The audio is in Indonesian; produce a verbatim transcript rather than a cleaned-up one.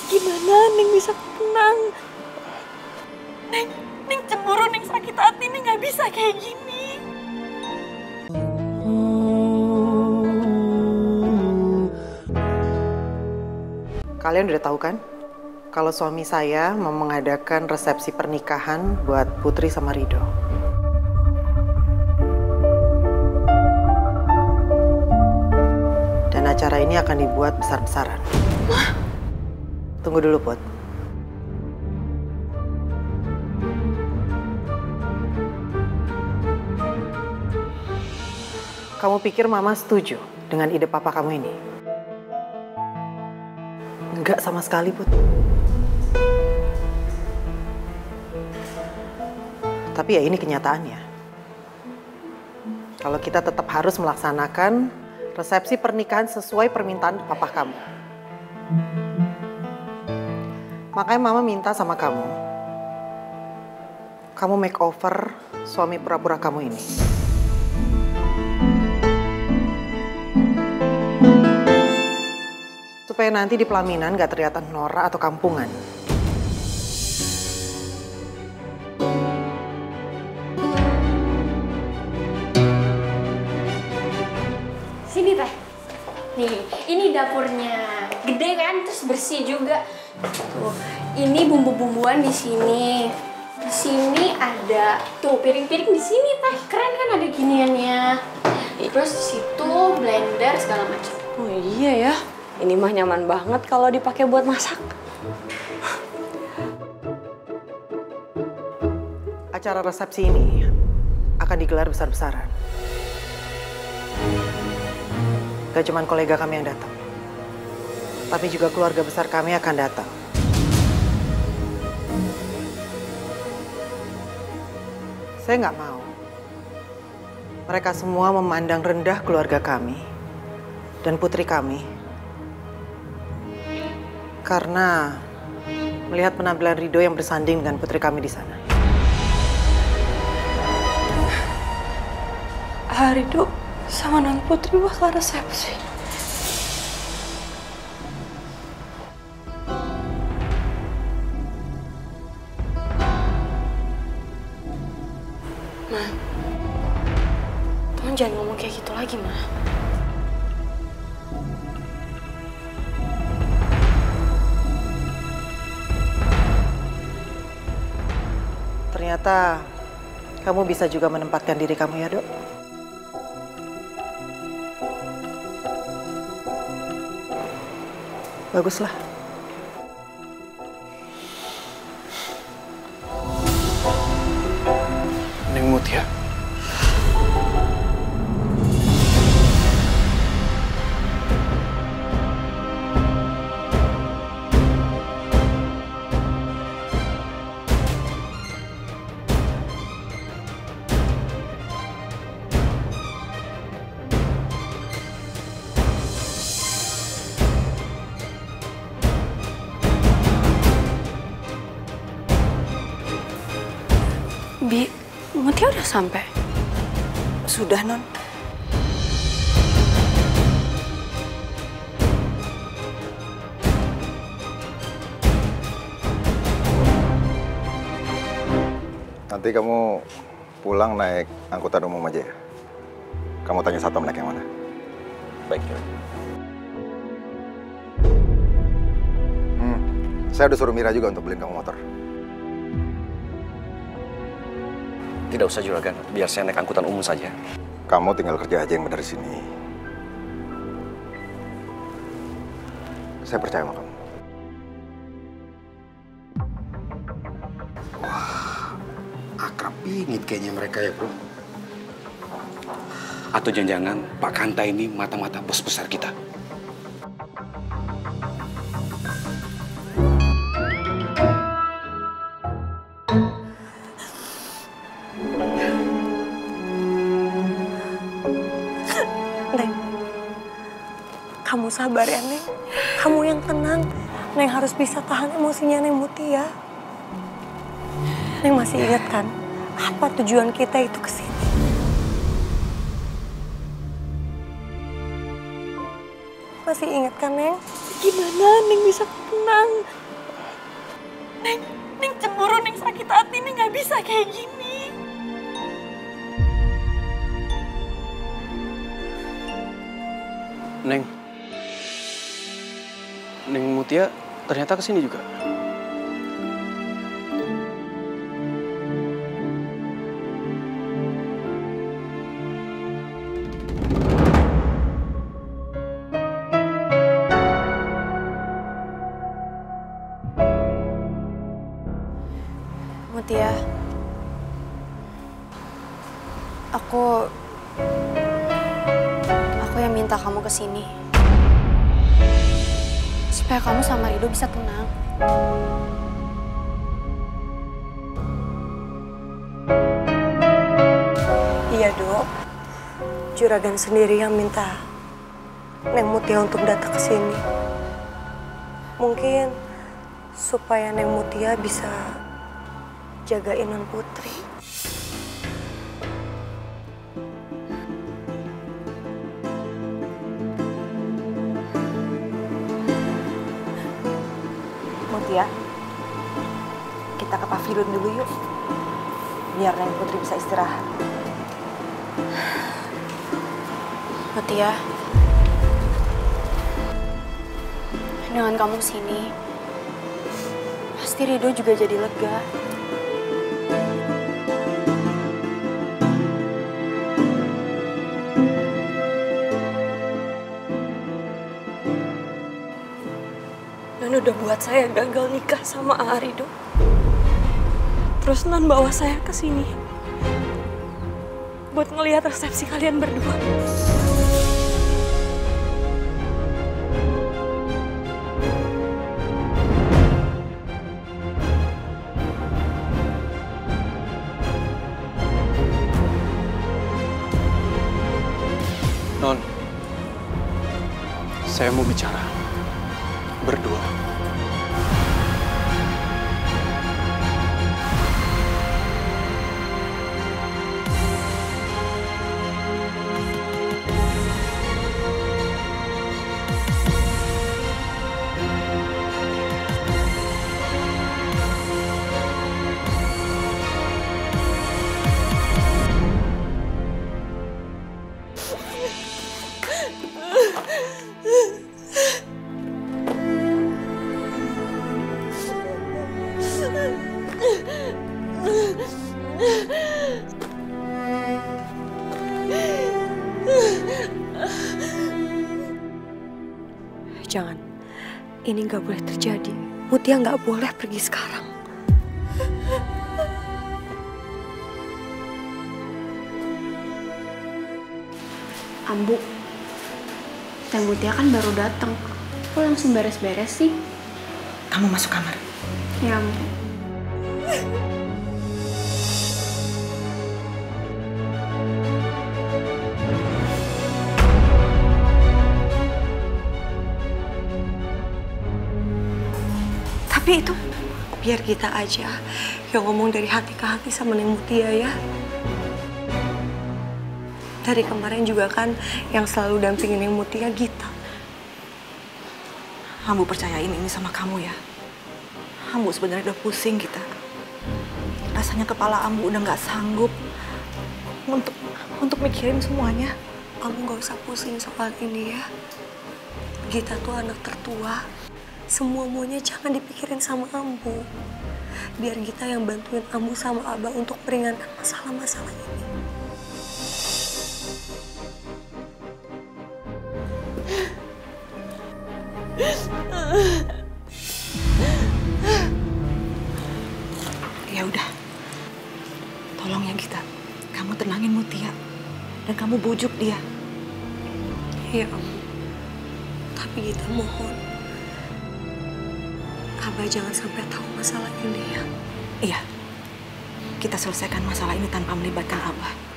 Gimana Neng bisa tenang? Neng, Neng cemburu, Neng sakit hati, Neng gak bisa kayak gini. Kalian udah tahu kan? Kalau suami saya mau mengadakan resepsi pernikahan buat Putri sama Rido. Dan acara ini akan dibuat besar-besaran. Wah. Tunggu dulu, Put. Kamu pikir Mama setuju dengan ide papa kamu ini? Enggak sama sekali, Put. Tapi ya ini kenyataannya. Kalau kita tetap harus melaksanakan resepsi pernikahan sesuai permintaan papa kamu. Makanya Mama minta sama kamu. Kamu makeover suami pura-pura kamu ini. Supaya nanti di pelaminan gak terlihat norak atau kampungan. Sini Teh. Nih, ini dapurnya. Gede kan, terus bersih juga. Tuh, ini bumbu-bumbuan di sini. Di sini ada tuh piring-piring di sini Teh. Keren kan ada giniannya. Terus di situ blender segala macam. Oh iya ya. Ini mah nyaman banget kalau dipakai buat masak. Acara resepsi ini akan digelar besar-besaran. Gak cuma kolega kami yang datang, tapi juga keluarga besar kami akan datang. Saya nggak mau mereka semua memandang rendah keluarga kami dan putri kami. Karena melihat penampilan Rido yang bersanding dengan putri kami di sana. Ah, Rido sama non Putri bakal resepsi. Ma, tolong jangan ngomong kayak gitu lagi, Ma. Ternyata kamu bisa juga menempatkan diri kamu ya, Dok. Baguslah. Neng Mutia. Bi, Mutia udah sampai? Sudah, Non. Nanti kamu pulang naik angkutan umum aja ya. Kamu tanya satpam naik yang mana. Baik, ya. Hmm, saya udah suruh Mira juga untuk beliin kamu motor. Tidak usah juragan, biar saya naik angkutan umum saja. Kamu tinggal kerja aja yang benar di sini. Saya percaya sama kamu. Wah, akrab bingit kayaknya mereka ya, bro. Atau jangan-jangan Pak Kanta ini mata-mata bos besar kita. Neng, kamu sabar ya, Neng. Kamu yang tenang. Neng harus bisa tahan emosinya Neng Mutia. Neng masih ingat kan apa tujuan kita itu ke sini? Masih ingat kan, Neng? Gimana Neng bisa tenang? Neng, Neng cemburu, Neng sakit hati, Neng gak bisa kayak gini. Neng, Neng Mutia ternyata kesini juga. Mutia, aku aku yang minta kamu kesini supaya kamu sama Rido bisa tenang. Iya dok, Juragan sendiri yang minta Neng Mutia untuk datang ke sini. Mungkin supaya Neng Mutia bisa jagain Non Putri. Mutia, kita ke pavilion dulu yuk. Biar Neng Putri bisa istirahat. Mutia, dengan kamu sini, pasti Rido juga jadi lega. Non udah buat saya gagal nikah sama Arido. Terus Non bawa saya ke sini buat ngelihat resepsi kalian berdua. Non, saya mau bicara berdua. Jangan, ini nggak boleh terjadi. Mutia nggak boleh pergi sekarang. Ambu, Teh Mutia kan baru datang. Kok langsung beres-beres sih? Kamu masuk kamar. Ya Ambu. Tapi itu biar kita aja yang ngomong dari hati ke hati sama Neng Mutia ya. Dari kemarin juga kan yang selalu dampingin Neng Mutia Gita. Ambu percayain ini sama kamu ya. Ambu sebenarnya udah pusing kita. Rasanya kepala Ambu udah nggak sanggup untuk untuk mikirin semuanya. Kamu nggak usah pusing soal ini ya. Gita tuh anak tertua. Semua maunya jangan dipikirin sama Ambu. Biar Gita yang bantuin Ambu sama Abah untuk meringankan masalah-masalah ini. Ya udah, tolong ya Gita, kamu tenangin Mutia dan kamu bujuk dia. Iya, Om. Tapi Gita mohon, Abah jangan sampai tahu masalah ini ya. Iya, kita selesaikan masalah ini tanpa melibatkan Abah.